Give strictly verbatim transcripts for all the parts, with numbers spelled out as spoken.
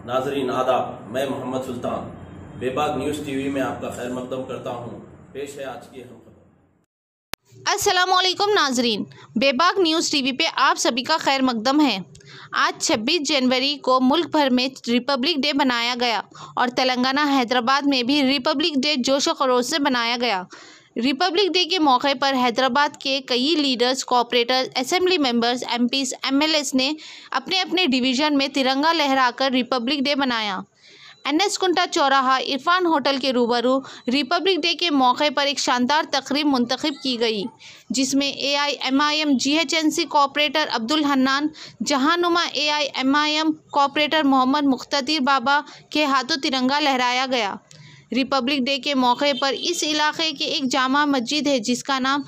नाजरीन आदाब, मैं मोहम्मद सुल्तान बेबाक न्यूज़ टीवी में आपका खैर मकदम करता हूँ। पेश है आज की अहम खबर। अस्सलामुअलैकुम नाजरीन, बेबाक न्यूज़ टीवी पे आप सभी का खैर मकदम है। आज छब्बीस जनवरी को मुल्क भर में रिपब्लिक डे मनाया गया और तेलंगाना हैदराबाद में भी रिपब्लिक डे जोश व खरोश से मनाया गया। रिपब्लिक डे के मौके पर हैदराबाद के कई leaders, corporators, assembly members, MPs, MLAs ने अपने अपने डिवीज़न में तिरंगा लहराकर रिपब्लिक डे मनाया। एनएस कुंटा चौराहा इरफान होटल के रूबरू रिपब्लिक डे के मौके पर एक शानदार तकरीब मुंतखब की गई, जिसमें AIMIM GHMC corporator Abdul Hannan, Jahanuma AIMIM corporator Mohammed Muqtadir Baba के हाथों तिरंगा लहराया गया। रिपब्लिक डे के मौके पर इस इलाके के एक जामा मस्जिद है जिसका नाम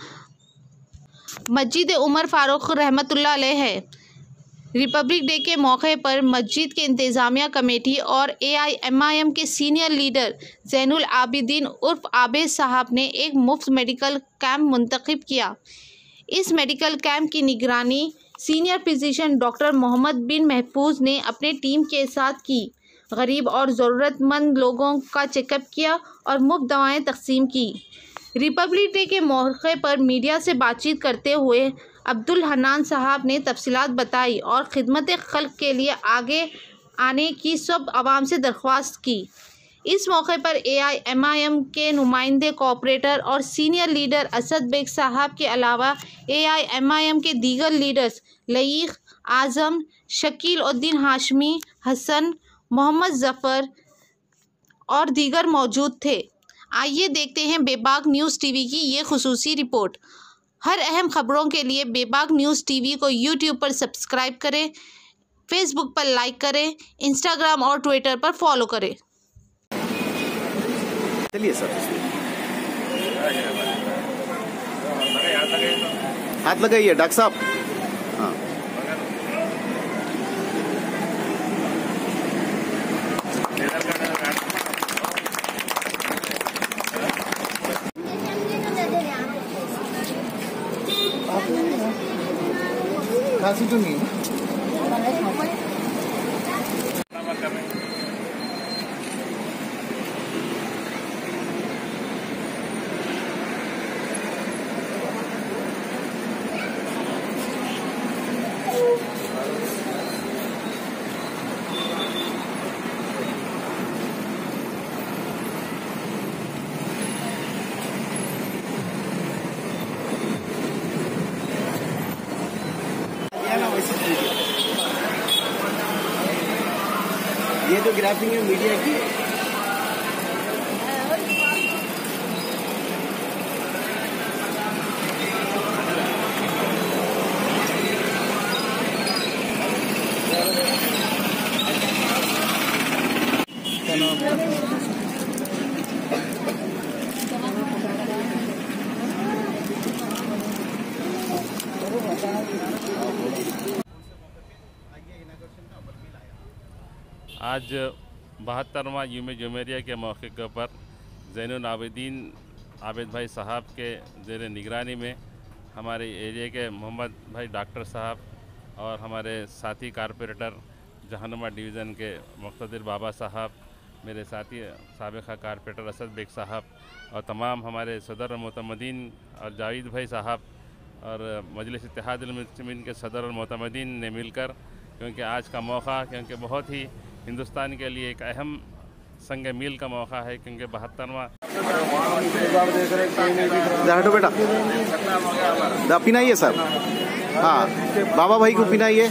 मस्जिद उमर फारूक रहमतुल्लाह अलैह है। रिपब्लिक डे के मौके पर मस्जिद के इंतज़ामिया कमेटी और एआईएमआईएम के सीनियर लीडर ज़ैनुल आबिदीन उर्फ आबिद साहब ने एक मुफ्त मेडिकल कैंप मुंतखब किया। इस मेडिकल कैंप की निगरानी senior physician doctor Mohammed bin Mahfooz ने अपने टीम के साथ की। गरीब और ज़रूरतमंद लोगों का चेकअप किया और मुफ्त दवाएं तकसीम की। रिपब्लिक डे के मौके पर मीडिया से बातचीत करते हुए अब्दुल हन्नान साहब ने तफसीलात बताई और खिदमत खल्क के लिए आगे आने की सब आवाम से दरख्वास्त की। इस मौके पर एआईएमआईएम के नुमाइंदे, कॉर्पोरेटर और सीनियर लीडर असद बेग साहब के अलावा एआईएमआईएम के दीगर लीडर्स लईक, आज़म, शकील उद्दीन हाशमी, हसन, मोहम्मद ज़फ़र और दीगर मौजूद थे। आइए देखते हैं बेबाक न्यूज़ टीवी की ये खुसूसी रिपोर्ट। हर अहम खबरों के लिए बेबाक न्यूज़ टीवी को यूट्यूब पर सब्सक्राइब करें, फेसबुक पर लाइक करें, इंस्टाग्राम और ट्विटर पर फॉलो करें। चलिए सर, हाथ लगाइए डॉक्टर साहब। हाँ, खांसी तो नहीं है। ये तो ग्राफिंग है मीडिया की। आज बहत्तरवां यूम जुमेरिया के मौके के ऊपर ज़ैनुल आबिदीन आबिद भाई साहब के ज़ेर निगरानी में हमारे एरिया के मोहम्मद भाई डॉक्टर साहब और हमारे साथी कारपोरेटर जहानुमा डिवीज़न के मुख्तदिर बाबा साहब, मेरे साथी साबिक़ा कारपोरेटर असद बेग साहब और तमाम हमारे सदर मोतमदीन और जावेद भाई साहब और मजलिस इत्तेहादुल मुस्लिमीन के सदर और मोतमदीन ने मिलकर, क्योंकि आज का मौका क्योंकि बहुत ही हिंदुस्तान के लिए एक अहम संग मील का मौका है, क्योंकि बहत्तरवां हटो बेटा, दा पिनाइए सर। हाँ, बाबा भाई को पिनाइए।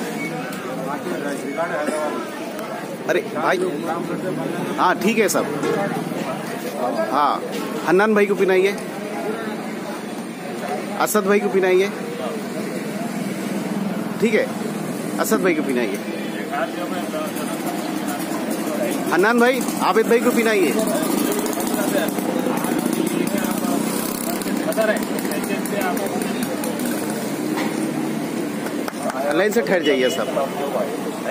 अरे भाई, हाँ ठीक है सर। हाँ, हन्नान भाई को पिनाइए, असद भाई को पिनाइए। ठीक है, असद भाई को पिनाइए। हन्नान भाई, आबिद भाई को पिनाइए। लाइन से ठहर जाइए सब।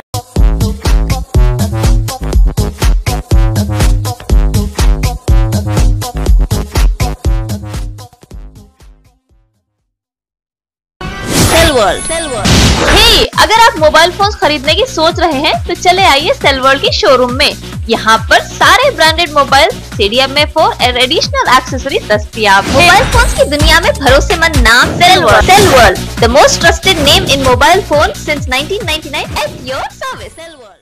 वर्ल्ड। हे, अगर आप मोबाइल फोन खरीदने की सोच रहे हैं तो चले आइए सेल वर्ल्ड की शोरूम में। यहाँ पर सारे branded mobile, C D M A four और एडिशनल एक्सेसरी दस्तयाब है। मोबाइल फोन की दुनिया में भरोसेमंद नाम Cell World. Cell World, the most trusted name in mobile phone since nineteen ninety nine at your service. Cell world.